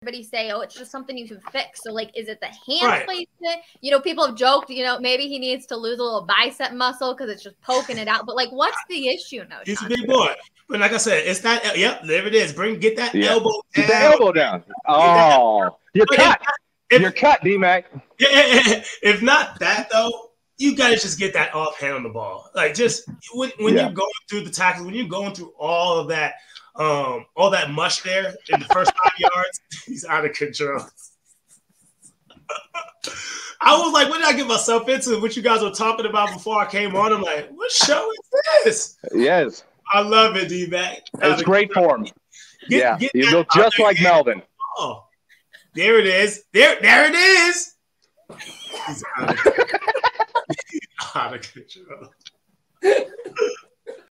everybody say, oh, it's just something you can fix. So, like, is it the hand placement? You know, people have joked, you know, maybe he needs to lose a little bicep muscle because it's just poking it out. But, like, what's the issue? No, he's a big boy. But like I said, it's not. Yep, there it is. Get that elbow down. Get the elbow down. Oh, you're cut. You're cut, D-Mac. If not that, though, you got to just get that offhand on the ball. Like, just when you're going through the tackles, when you're going through all that mush there in the first 5 yards, he's out of control. I was like, what did I get myself into? What you guys were talking about before I came on? I'm like, what show is this? Yes. I love it, D-Mac. It's great form. You look just like Melvin. Oh, there it is. There it is. He's out of control.